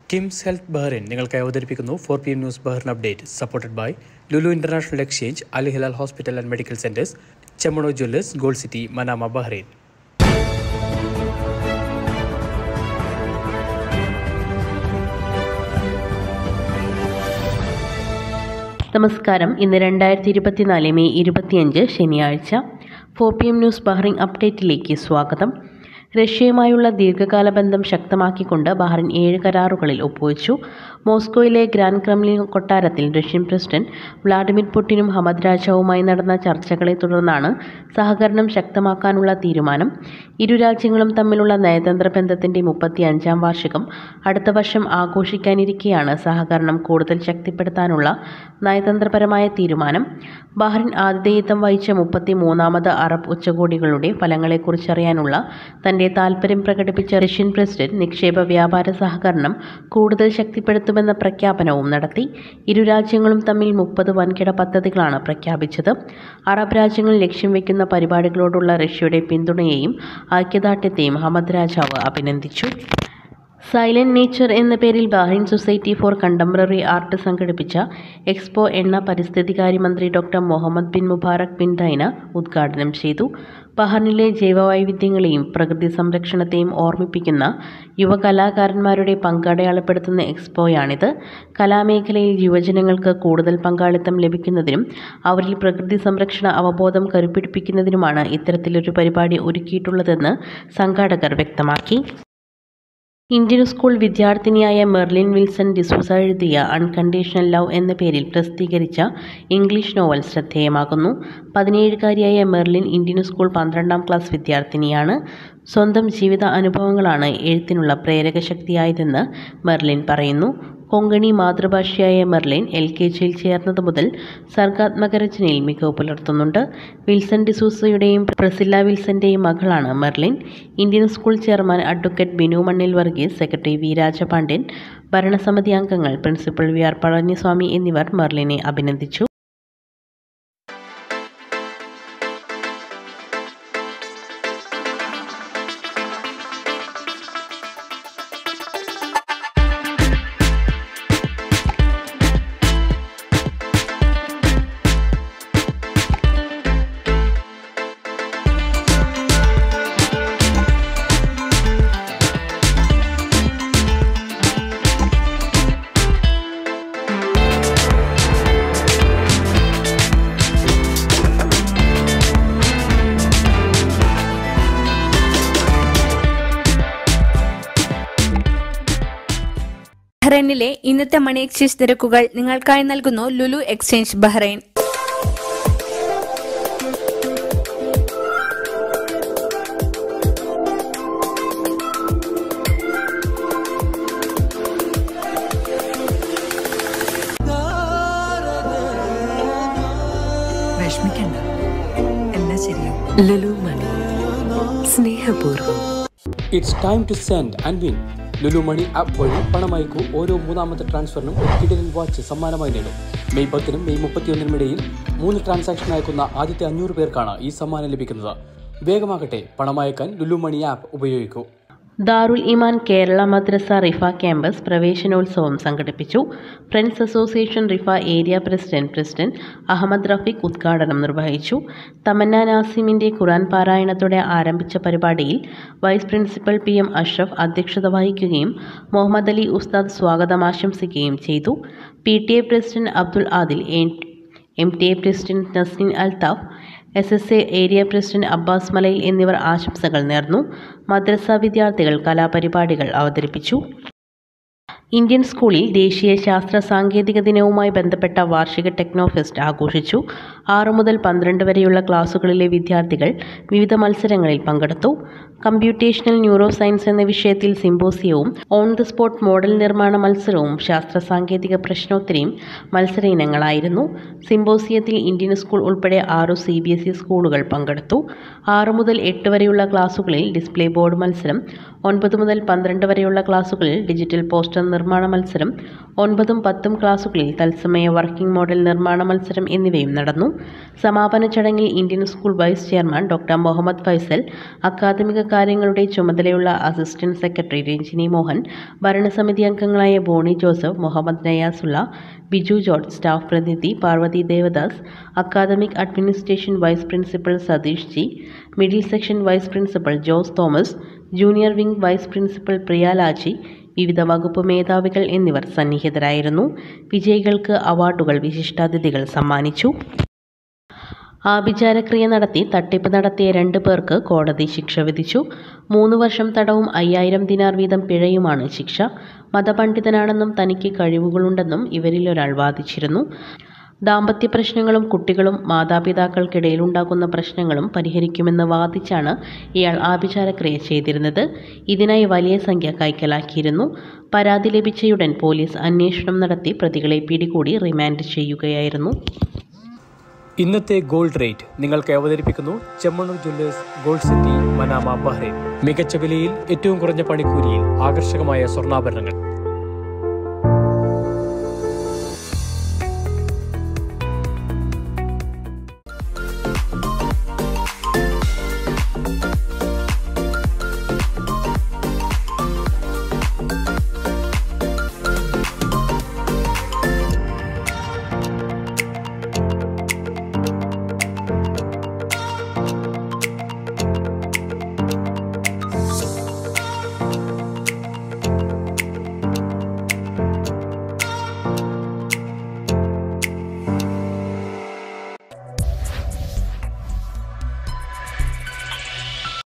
KIMS health Bahrain നിങ്ങൾക്കായി അവതരിപ്പിക്കുന്നു 4 PM news Bahrain update supported by Lulu international exchange, Al Hilal hospital and medical centres, Chemmanur jewellers, gold city, Manama, Bahrain. നമസ്കാരം. ഇന്ന് 2024 May 25 ശനിയാഴ്ച. 4 PM news Bahrain അപ്ഡേറ്റിലേക്ക് സ്വാഗതം. റഷ്യയുമായുള്ള ദീർഘകാല ബന്ധം ശക്തമാക്കിക്കൊണ്ട് Bahrain 7 കരാറുകളിൽ ഒപ്പുവെച്ചു. മോസ്കോയിലെ ഗ്രാൻഡ് ക്രെംലിൻ കൊട്ടാരത്തിൽ റഷ്യൻ പ്രസിഡന്റ് വ്ളാഡിമിർ പുടിനും ഹമദ് രാജാവുമായി നടന്ന ചർച്ചകളെ തുടർന്നാണ് സഹകരണം ശക്തമാക്കാനുള്ള തീരുമാനം. ഇരു രാജ്യങ്ങളും തമ്മിലുള്ള നയതന്ത്ര ബന്ധത്തിന്റെ 35ാം വാർഷികം അടുത്ത വർഷം ആഘോഷിക്കാനിരിക്കെയാണ് സഹകരണം കൂടുതൽ ശക്തിപ്പെടുത്താനുള്ള നയതന്ത്രപരമായ തീരുമാനം. ബഹ്റൈൻ ആതിഥേയത്വം വഹിച്ച 33ാമത് അറബ് ഉച്ചകോടികളുടെ ഫലങ്ങളെക്കുറിച്ചറിയാനുള്ള തന്റെ താൽപര്യം പ്രകടിപ്പിച്ച റഷ്യൻ പ്രസിഡന്റ് നിക്ഷേപ വ്യാപാര സഹകരണം കൂടുതൽ ശക്തിപ്പെടുത്തുമെന്ന പ്രഖ്യാപനവും നടത്തി. ഇരു രാജ്യങ്ങളും തമ്മിൽ 30 വൻകിട പദ്ധതികളാണ് പ്രഖ്യാപിച്ചത്. അറബ് രാജ്യങ്ങൾ ലക്ഷ്യം വയ്ക്കുന്ന പരിപാടികളോടുള്ള റഷ്യയുടെ പിന്തുണയെയും ഐക്യദാർഢ്യത്തെയും ഹമദ് രാജാവ് അഭിനന്ദിച്ചു. സൈലന്റ് നേച്ചർ എന്ന പേരിൽ Bahrain society for contemporary art സംഘടിപ്പിച്ച എക്സ്പോ പരിസ്ഥിതികാര്യ മന്ത്രി doctor Mohammed bin Mubarak bin Daina ഉദ്ഘാടനം ചെയ്തു. ബഹ്റൈനിലെ ജൈവവൈവിധ്യങ്ങളെയും പ്രകൃതി സംരക്ഷണത്തെയും ഓർമ്മിപ്പിക്കുന്ന യുവ കലാകാരന്മാരുടെ പങ്കടയാളപ്പെടുത്തുന്ന എക്സ്പോയാണിത്. കലാമേഖലയിൽ യുവജനങ്ങൾക്ക് കൂടുതൽ പങ്കാളിത്തം ലഭിക്കുന്നതിനും അവരിൽ പ്രകൃതി സംരക്ഷണ അവബോധം കരുപിടിപ്പിക്കുന്നതിനുമാണ് ഇത്തരത്തിലൊരു പരിപാടി ഒരുക്കിയിട്ടുള്ളതെന്ന് സംഘാടകർ വ്യക്തമാക്കി. ഇന്ത്യൻ സ്കൂൾ വിദ്യാർത്ഥിനിയായ മെർലിൻ വിൽസൺ ഡിസൂസ എഴുതിയ അൺകണ്ടീഷണൽ ലവ് എന്ന പേരിൽ പ്രസിദ്ധീകരിച്ച ഇംഗ്ലീഷ് നോവൽ ശ്രദ്ധേയമാകുന്നു. 17-കാരിയായ മെർലിൻ ഇന്ത്യൻ സ്കൂൾ 12ാം ക്ലാസ് വിദ്യാർത്ഥിനിയാണ്. സ്വന്തം ജീവിത അനുഭവങ്ങളാണ് എഴുത്തിനുള്ള പ്രേരക ശക്തിയായതെന്ന് മെർലിൻ പറയുന്നു. കൊങ്കണി മാതൃഭാഷയായ മെർലിൻ LKGയിൽ ചേർന്നത് മുതൽ സർഗാത്മക രചനയിൽ മികവ് പുലർത്തുന്നുണ്ട്. വിൽസൺ ഡിസൂസയുടെയും പ്രസില്ല വിൽസന്റെയും മകളാണ് Merlin. Indian school chairman advocate Binu Mannil Varghese, secretary V Rajapandian, ഭരണസമിതി അംഗങ്ങൾ, പ്രിൻസിപ്പൽ വി ആർ പളനിസ്വാമി എന്നിവർ മെർലിനെ അഭിനന്ദിച്ചു. ബഹ്റൈനിലെ ഇന്നത്തെ മണി എക്സ്ചേഞ്ച് നിരക്കുകൾ നിങ്ങൾക്കായി നൽകുന്നു ലുലു എക്സ്ചേഞ്ച് ബഹ്റൈൻ. വിഷമിക്കണ്ട, എല്ലാം ശരിയാവും. ലുലു മണി, സ്നേഹപൂർവ്വം. It's time to send and win. Lulu money app വഴി പണം അയക്കൂ. ഓരോ 3ാമത്തെ ട്രാൻസ്ഫറിനും ഒരു കിഡിലൻ വാച്ച് സമ്മാനമായി നേടും. മെയ് 10-നും മെയ് 31-നും ഇടയിൽ 3 ട്രാൻസാക്ഷൻ അയക്കുന്ന ആദ്യത്തെ 500 പേർക്കാണ് ഈ സമ്മാനം ലഭിക്കുന്നത്. വേഗമാകട്ടെ, പണം അയക്കാൻ ലുലു മണി ആപ്പ് ഉപയോഗിക്കൂ. ദാറുൽ ഇമാൻ കേരള മദ്രസ റിഫ ക്യാമ്പസ് പ്രവേശനോത്സവം സംഘടിപ്പിച്ചു. Friends association Riffa area president Ahmed Rafeeq ഉദ്ഘാടനം നിർവഹിച്ചു. തമന്ന നാസിമിന്റെ ഖുർആൻ പാരായണത്തോടെ ആരംഭിച്ച പരിപാടിയിൽ വൈസ് പ്രിൻസിപ്പൽ PM അഷ്റഫ് അധ്യക്ഷത വഹിക്കുകയും മുഹമ്മദ് അലി ഉസ്താദ് സ്വാഗതം ആശംസിക്കുകയും ചെയ്തു. PTA president Abdul Adil, MTA president Nasreen Althaf, SSA area president Abbas Malayil എന്നിവർ ആശംസകൾ നേർന്നു. മദ്രസ വിദ്യാർത്ഥികൾ കലാപരിപാടികൾ അവതരിപ്പിച്ചു. ഇന്ത്യൻ സ്കൂളിൽ ദേശീയ ശാസ്ത്ര സാങ്കേതിക ദിനവുമായി ബന്ധപ്പെട്ട വാർഷിക ടെക്നോഫെസ്റ്റ് ആഘോഷിച്ചു. 6 മുതൽ 12 വരെയുള്ള ക്ലാസുകളിലെ വിദ്യാർത്ഥികൾ വിവിധ മത്സരങ്ങളിൽ പങ്കെടുത്തു. കമ്പ്യൂട്ടേഷണൽ ന്യൂറോ സയൻസ് എന്ന വിഷയത്തിൽ സിമ്പോസിയവും ഓൺ ദി സ്പോട്ട് മോഡൽ നിർമ്മാണ മത്സരവും ശാസ്ത്ര സാങ്കേതിക പ്രശ്നോത്തരിയും മത്സര ഇനങ്ങളായിരുന്നു. സിമ്പോസിയത്തിൽ ഇന്ത്യൻ സ്കൂൾ ഉൾപ്പെടെ 6 CBSE സ്കൂളുകൾ പങ്കെടുത്തു. 6 മുതൽ 8 വരെയുള്ള ക്ലാസുകളിൽ ഡിസ്പ്ലേ ബോർഡ് മത്സരം, 9 മുതൽ 12 വരെയുള്ള ക്ലാസുകളിൽ ഡിജിറ്റൽ പോസ്റ്റർ നിർമ്മാണ മത്സരം, 9ഉം 10ഉം ക്ലാസുകളിൽ തത്സമയ വർക്കിംഗ് മോഡൽ നിർമ്മാണ മത്സരം എന്നിവയും നടന്നു. സമാപന ചടങ്ങിൽ Indian school vice chairman doctor Mohammed Faisal, അക്കാദമിക കാര്യങ്ങളുടെ ചുമതലയുള്ള അസിസ്റ്റന്റ് സെക്രട്ടറി രഞ്ജിനി മോഹൻ, ഭരണസമിതി അംഗങ്ങളായ ബോണി ജോസഫ്, മുഹമ്മദ് നയാസുള്ള, ബിജു ജോർജ്, സ്റ്റാഫ് പ്രതിനിധി Parvathy Devadas, academic administration vice principal Satheesh G, middle section vice principal Jose Thomas, junior wing vice principal Priya Laji, വിവിധ വകുപ്പ് മേധാവികൾ എന്നിവർ സന്നിഹിതരായിരുന്നു. വിജയികൾക്ക് അവാർഡുകൾ വിശിഷ്ടാതിഥികൾ സമ്മാനിച്ചു. ആഭിചാരക്രിയ നടത്തി തട്ടിപ്പ് നടത്തിയ 2 പേർക്ക് കോടതി ശിക്ഷ വിധിച്ചു. 3 വർഷം തടവും 5000 ദിനാർ വീതം പിഴയുമാണ് ശിക്ഷ. മതപണ്ഡിതനാണെന്നും തനിക്ക് കഴിവുകളുണ്ടെന്നും ഇവരിൽ ഒരാൾ വാദിച്ചിരുന്നു. ദാമ്പത്യ പ്രശ്നങ്ങളും കുട്ടികളും മാതാപിതാക്കൾക്കിടയിലുണ്ടാകുന്ന പ്രശ്നങ്ങളും പരിഹരിക്കുമെന്ന് വാദിച്ചാണ് ഇയാൾ ആഭിചാരക്രിയ ചെയ്തിരുന്നത്. ഇതിനായി വലിയ സംഖ്യ കൈക്കലാക്കിയിരുന്നു. പരാതി ലഭിച്ചയുടൻ പോലീസ് അന്വേഷണം നടത്തി പ്രതികളെ പിടികൂടി റിമാൻഡ് ചെയ്യുകയായിരുന്നു. ഇന്നത്തെ ഗോൾഡ് റേറ്റ് നിങ്ങൾക്ക് അവതരിപ്പിക്കുന്നു Chemmanur jewellers, gold city, Manama, Bahrain. മികച്ച വിലയിൽ ഏറ്റവും കുറഞ്ഞ പണിക്കൂലിയിൽ ആകർഷകമായ സ്വർണ്ണാഭരണങ്ങൾ.